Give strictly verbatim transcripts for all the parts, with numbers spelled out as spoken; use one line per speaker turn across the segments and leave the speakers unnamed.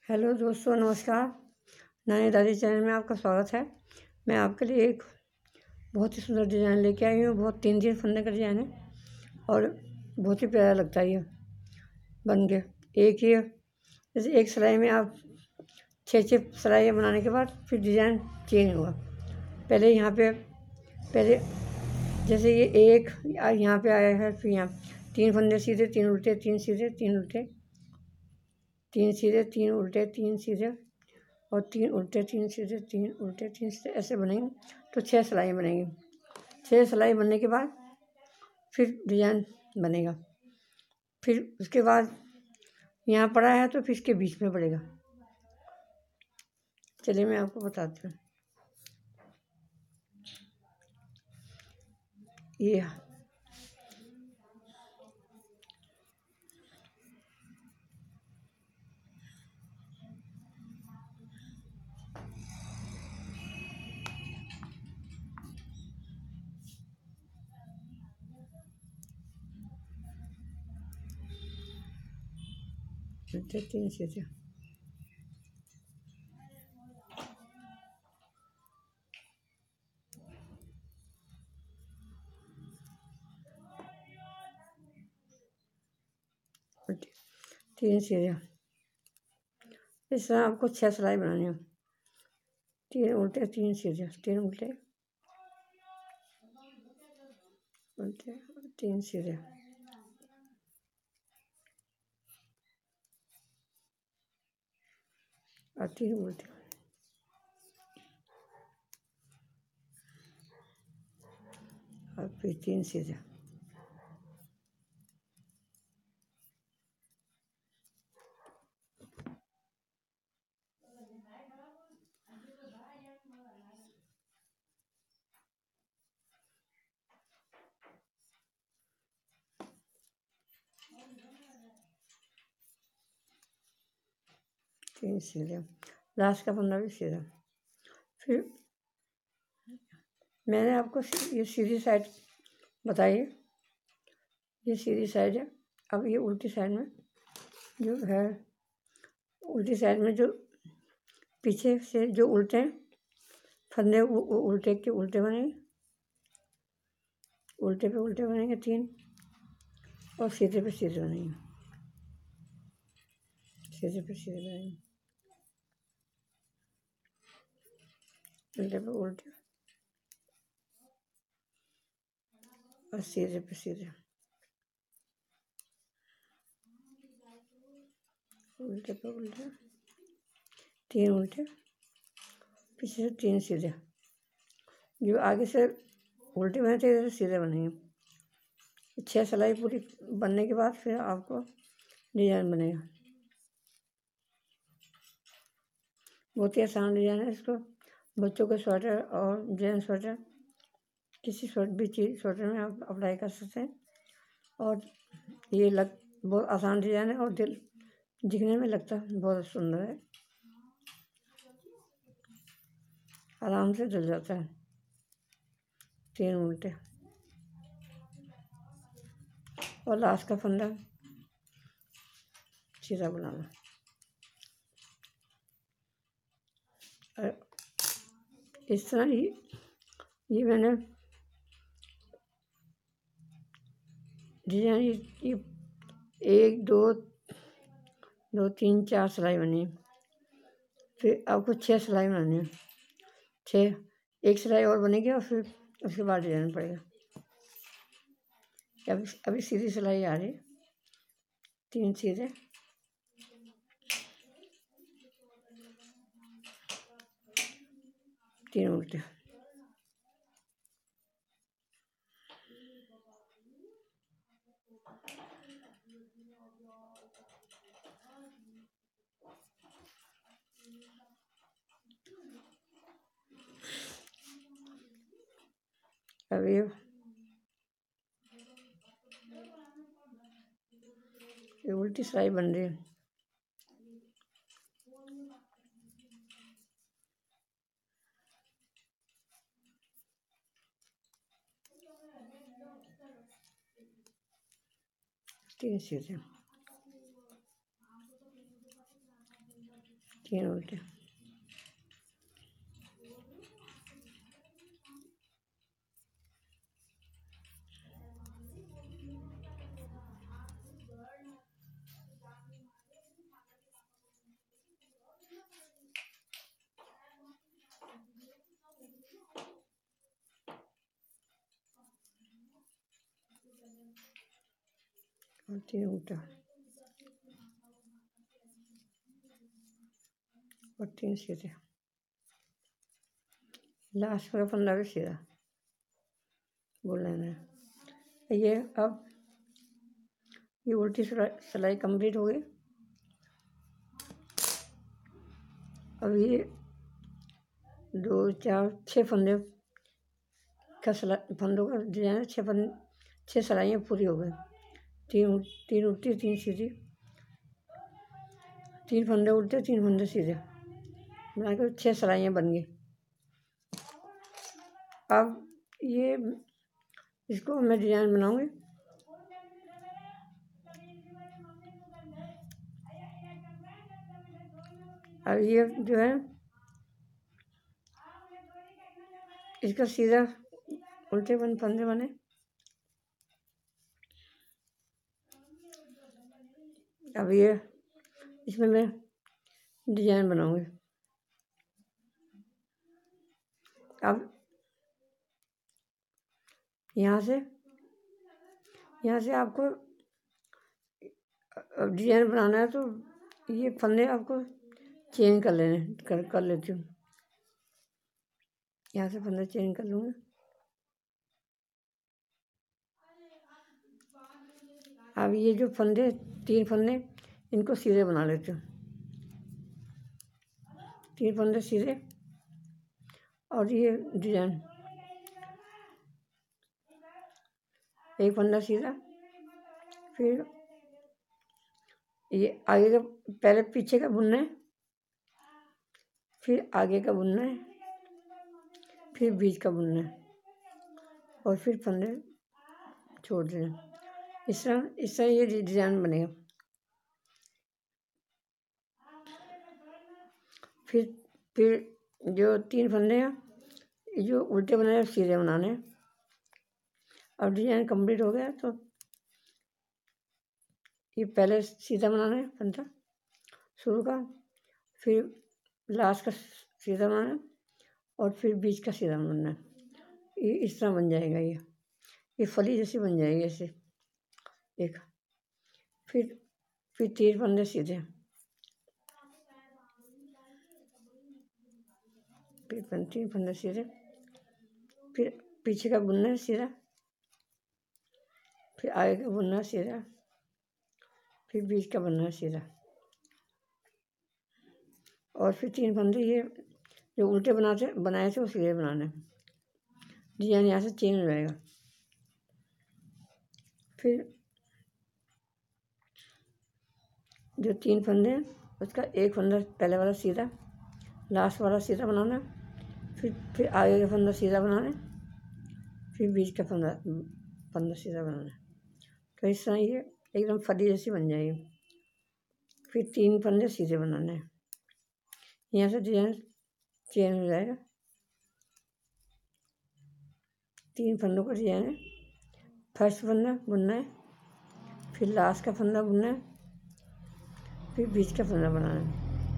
Hello दोस्तों, नमस्कार। नानी दादी चैनल में आपका स्वागत है। मैं आपके लिए एक बहुत ही सुंदर डिज़ाइन लेके आई हूँ। बहुत तीन तीन फंदे का डिज़ाइन है और बहुत ही प्यारा लगता है ये बन के। एक ये जैसे एक सिलाई में आप छः छः सिलाइयाँ बनाने के बाद फिर डिज़ाइन चेंज होगा। पहले यहाँ पे पहले जैसे ये एक यहाँ पे आया है, फिर यहाँ तीन फंदे सीधे, तीन उल्टे, तीन सीधे, तीन उल्टे, तीन सीधे, तीन उल्टे, तीन सीधे और तीन उल्टे, तीन सीधे, तीन उल्टे, तीन सीधे, ऐसे बनेंगे तो छः सिलाई बनेंगी। छः सिलाई बनने के बाद फिर डिज़ाइन बनेगा। फिर उसके बाद यहाँ पड़ा है तो फिर इसके बीच में पड़ेगा। चलिए मैं आपको बताती हूँ। ये उल्टे, तीन सीधे, उल्टे, तीन सीधे। इस तरह आपको छः सिलाई बनानी है। तीन उल्टे, तीन सीधे, तीन उल्टे, उल्टे, तीन सीधे, और तीन उल्टे, और फिर तीन सीधे। तीन सीधे, लास्ट का फंदा भी सीधा। फिर मैंने आपको ये सीधी साइड बताई है, ये सीधी साइड है। अब ये उल्टी साइड में जो है, उल्टी साइड में जो पीछे से जो उल्टे फंदे वो उल्टे के उल्टे बनेंगे, उल्टे पे उल्टे बनेंगे तीन, और सीधे पे सीधे बनेंगे, सीधे पे सीधे बनेंगे, उल्टे पे उल्टे और सीधे पे सीधे, उल्टे पे उल्टे, तीन उल्टे, पीछे से तीन सीधे। जो आगे से उल्टे बने थे इधर सीधे बनेंगे। छः सिलाई पूरी बनने के बाद फिर आपको डिज़ाइन बनेगा। बहुत ही आसान डिज़ाइन है। इसको बच्चों के स्वेटर और जेंट्स स्वेटर, किसी स्वेटर भी चीज़ स्वेटर में आप अप्लाई कर सकते हैं। और ये लग बहुत आसान डिज़ाइन है और दिल दिखने में लगता है बहुत सुंदर है, आराम से धुल जाता है। तीन उल्टे और लास्ट का फंदा सीधा बनाना। और इस तरह ही ये मैंने डिजाइन ये एक दो दो तीन चार सिलाई बनी। फिर आपको छः सिलाई बनानी है। छः एक सिलाई और बनेगी और फिर उसके बाद डिजाइन पड़ेगा। अभी अभी सीधी सिलाई आ रही, तीन सीधे, तीन उल्टे। अभी ये उल्टी सिलाई बन रही है। तीन सीधे, तीन उल्टे, और तीन उल्टा, और तीन सीधे, लास्ट का फंदा भी सीधा बोल लेना है। ये अब ये उल्टी सिलाई कंप्लीट हो गई। अब ये दो चार छः फंदे का सिलाई फंदों का डिजाइन है। छः फंदे छः सिलाइयाँ पूरी हो गई। तीन तीन उल्टी तीन सीधी, तीन फंदे उल्टे तीन फंदे सीधे बनाकर छः सिलाइयाँ बन गई। अब ये इसको मैं डिजाइन बनाऊंगी। अब ये जो है इसका सीधा उल्टे बन फंदे बने। अब ये इसमें मैं डिजाइन बनाऊंगी। अब यहाँ से यहाँ से आपको डिजाइन बनाना है तो ये फंदे आपको चेंज कर लेने कर कर लेती हूँ। यहाँ से फंदे चेंज कर लूँगी। अब ये जो फंदे तीन फंदे इनको सीधे बना लेती हूँ। तीन फंदे सीधे और ये डिजाइन एक फंदा सीधा, फिर ये आगे का पहले पीछे का बुनना है, फिर आगे का बुनना है, फिर बीच का बुनना है और फिर फंदे छोड़ देना। इस तरह इस तरह ये डिजाइन बनेगा। फिर फिर जो तीन फंदे हैं जो उल्टे बनाए सीधे बनाने हैं। अब डिजाइन कंप्लीट हो गया तो ये पहले सीधा बनाना है फंदा शुरू का, फिर लास्ट का सीधा बनाना है और फिर बीच का सीधा बनना है। ये इस तरह बन जाएगा। ये ये फली जैसी बन जाएगी ऐसे एक। फिर फिर तीन फंदे सीधे, फिर तीन फंदे सीधे, फिर पीछे का बुनना है सीधा, फिर आगे का बुनना है सीधा, फिर बीच का बुनना है सीधा और फिर तीन फंदे ये जो उल्टे बनाते बनाए थे वो सीधे बनाने। डिजाइन यहाँ से चेंज हो जाएगा। फिर जो तीन फंदे हैं उसका एक फंदा पहले वाला सीधा, लास्ट वाला सीधा बनाना, फिर फिर आगे का फंदा सीधा बनाना, फिर बीच का फंदा फंदा सीधा बनाना। तो इस तरह ये एकदम फली जैसी बन जाएगी। फिर तीन फंदे सीधे बनाने हैं। यहाँ से डिजाइन चेंज हो जाएगा। तीन फंदों का डिजाइन है। फर्स्ट फंदा बुनना है, फिर लास्ट का फंदा बुनना है, फिर बीच का फंदा बनाना है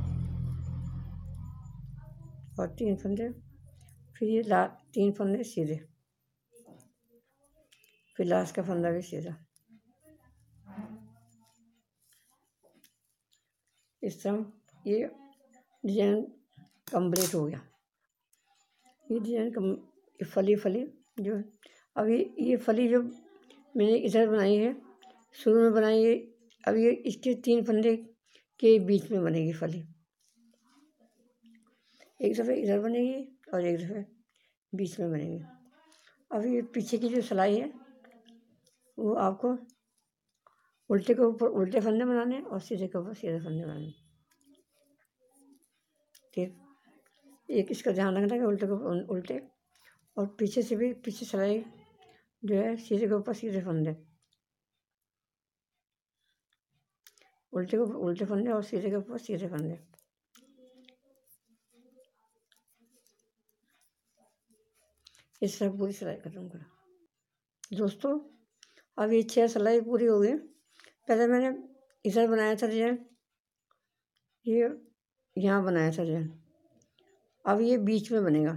और तीन फंदे, फिर ये ला तीन फंदे सीधे, फिर लास्ट का फंदा भी सीधा। इस तरह ये डिजाइन कंप्लीट हो गया। ये डिजाइन कम ये फली फली जो अब ये ये फली जो मैंने इधर बनाई है शुरू में बनाई है, अब ये इसके तीन फंदे के बीच में बनेगी फली। एक दफ़े इधर बनेगी और एक दफ़े बीच में बनेगी। अब ये पीछे की जो सिलाई है वो आपको उल्टे के ऊपर उल्टे फंदे बनाने और सीधे के ऊपर सीधे फंदे बनाने। ठीक, एक इसका ध्यान रखना कि उल्टे के ऊपर उल्टे और पीछे से भी पीछे सिलाई जो है सीधे के ऊपर सीधे फंदे, उल्टे के ऊपर उल्टे फंदे और सीधे के ऊपर सीधे फंदे। इस तरह पूरी सिलाई खत्म करो। दोस्तों अब ये छः सिलाई पूरी हो गई। पहले मैंने इधर बनाया था डिजाइन, ये यहाँ बनाया था डिजाइन, अब ये बीच में बनेगा।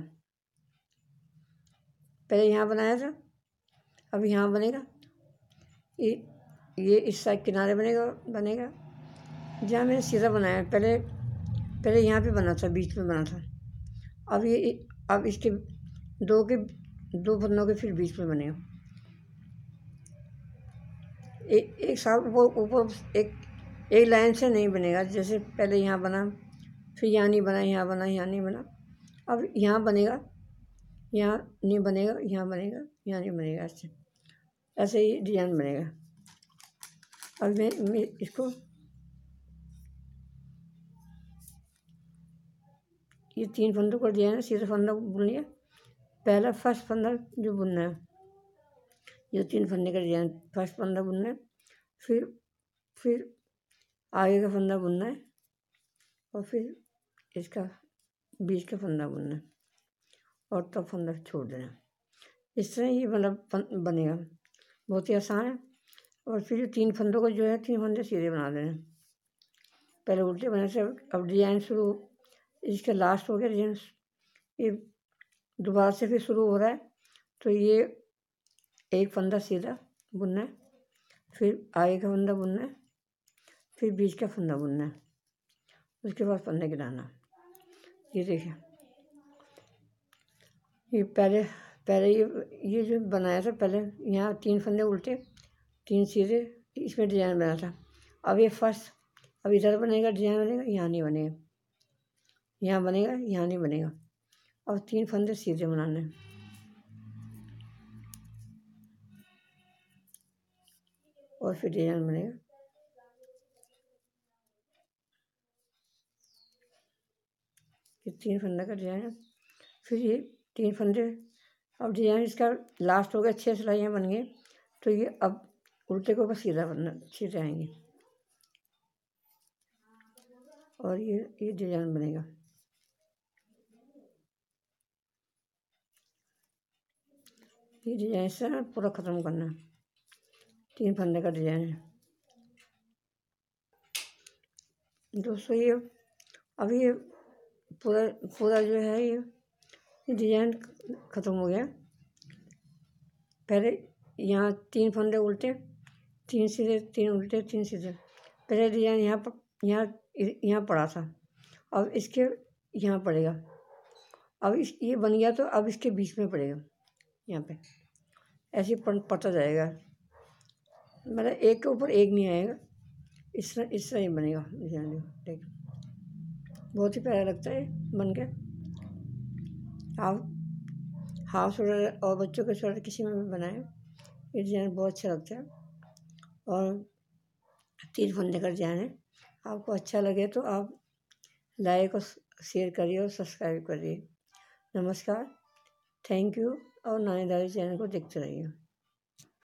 पहले यहाँ बनाया था, अब यहाँ बनेगा। ये ये इस साइड किनारे बनेगा बनेगा जहाँ मैंने सीधा बनाया। पहले पहले यहाँ पे बना था, बीच में बना था। अब ये अब इसके दो के दो फंदों के फिर बीच में बनेगा। एक एक साथ ऊपर ऊपर एक एक लाइन से नहीं बनेगा। जैसे पहले यहाँ बना, फिर यहाँ नहीं बना, यहाँ बना, यहाँ नहीं बना। अब यहाँ बनेगा, यहाँ नहीं बनेगा, यहाँ बनेगा, यहाँ नहीं बनेगा। ऐसे ऐसे ही डिजाइन बनेगा। अब मैं, मैं इसको ये तीन फंदों का डिजाइन है, सीधा फंदा बुन लिया। पहला फर्स्ट फंदा जो बुनना है, ये तीन फंदे का डिजाइन, फर्स्ट फंदा बुनना है, फिर फिर आगे का फंदा बुनना है, और फिर इसका बीच का फंदा बुनना है, और तब फंदा छोड़ देना। इस तरह ये मतलब बनेगा, बहुत ही आसान है। और फिर तीन फंदों को जो है तीन फंदे सीधे बना देना। पहले उल्टे बनाने से अब डिजाइन शुरू, इसका लास्ट हो गया डिजाइन, ये दोबारा से फिर शुरू हो रहा है। तो ये एक फंदा सीधा बुनना है, फिर आगे का फंदा बुनना है, फिर बीच का फंदा बुनना है, उसके बाद फंदे गिराना। ये देखिए, ये पहले पहले ये ये जो बनाया था, पहले यहाँ तीन फंदे उल्टे तीन सीधे, इसमें डिजाइन बना था। अब ये फर्स्ट, अब इधर बनेगा डिजाइन बनेगा, यहाँ नहीं बनेगा, यहाँ बनेगा, यहाँ नहीं बनेगा। अब तीन फंदे सीधे बनाने हैं, और फिर डिजाइन बनेगा। ये तीन फंदे का डिजाइन है, फिर ये तीन फंदे। अब डिजाइन इसका लास्ट हो गया, छः सिलाइयाँ बन गई। तो ये अब उल्टे को ऊपर सीधा बनना, सीधे आएंगे, और ये ये डिजाइन बनेगा। ये डिजाइन से पूरा ख़त्म करना है, तीन फंदे का डिजाइन है। दोस्तों ये अब ये पूरा पूरा जो है ये डिजाइन ख़त्म हो गया। पहले यहाँ तीन फंदे उल्टे, तीन सीधे, तीन उल्टे, तीन सीधे। पहले डिजाइन यहाँ पर यहाँ यहाँ पड़ा था, अब इसके यहाँ पड़ेगा। अब इस ये बन गया, तो अब इसके बीच में पड़ेगा, यहाँ पे ऐसे पड़ता जाएगा। मतलब एक के ऊपर एक नहीं आएगा, इस तरह इस तरह ही बनेगा डिजाइन। देख, बहुत ही प्यारा लगता है बन के। आप हाफ स्वेटर और बच्चों के स्वेटर किसी में भी बनाएं, ये डिजाइन बहुत अच्छा लगता है। और तीन फंदे का डिजाइन है। आपको अच्छा लगे तो आप लाइक और शेयर करिए और सब्सक्राइब करिए। नमस्कार, थैंक यू, और नानी दादी चैनल को देखते रहिए।